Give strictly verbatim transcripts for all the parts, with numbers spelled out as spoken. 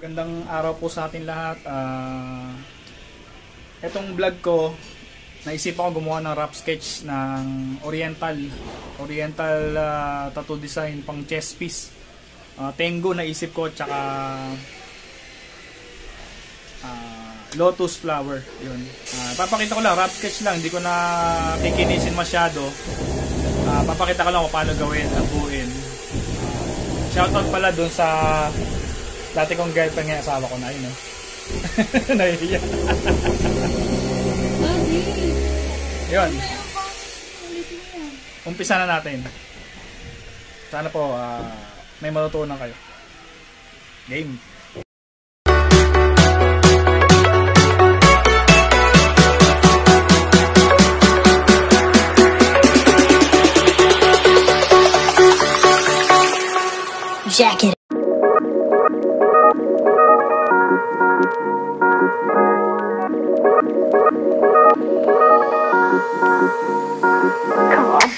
Magandang araw po sa atin lahat. Uh, etong vlog ko, naisip ako gumawa ng rough sketch ng oriental oriental uh, tattoo design pang chest piece. Uh, Tengu naisip ko, tsaka uh, lotus flower. Yun. Uh, papakita ko lang, rough sketch lang, hindi ko na kikinisin masyado. Uh, papakita ko lang kung paano gawin at buuin. Uh, shoutout pala dun sa dati kong girlfriend, ngayon asawa ko na yun, no? Nahihiya. Yun. Umpisa na natin. Sana po uh, may matutunan kayo. Game. Jacket. Come on.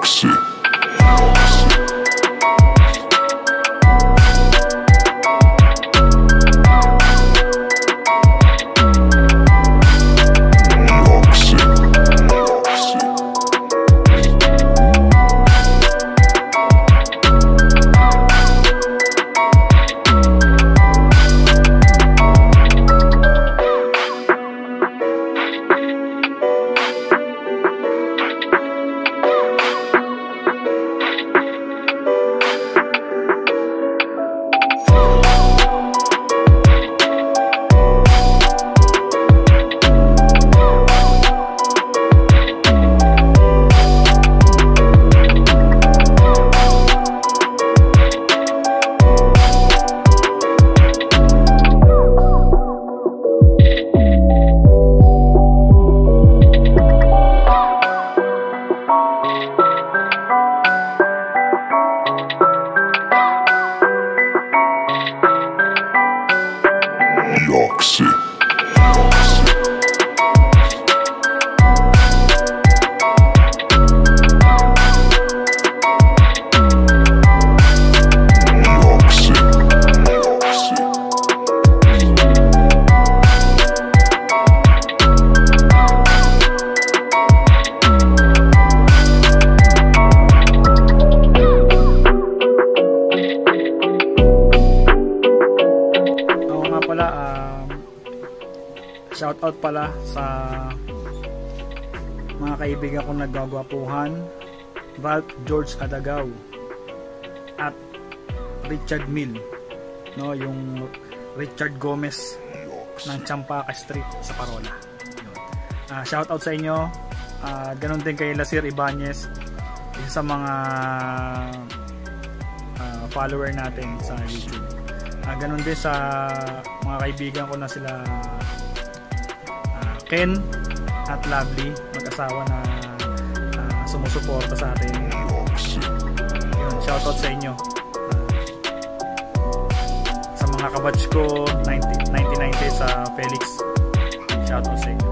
Yoxi. Yoxi. Shout out pala sa mga kaibigan kong naggagwapuhan, Ralph George Adagaw at Richard Mill, no, yung Richard Gomez ng Champaca Street sa Parola. Uh, shout out sa inyo. Uh, ganun din kay Lasir Ibanez, isa sa mga uh, follower natin sa YouTube. Uh, ganun din sa mga kaibigan ko na sila Ken at Lovely, mag-asawa na uh, sumusuporta sa atin. Yun, shoutout sa inyo. Uh, sa mga kabatch ko, nineteen ninety sa Felix, shoutout sa inyo.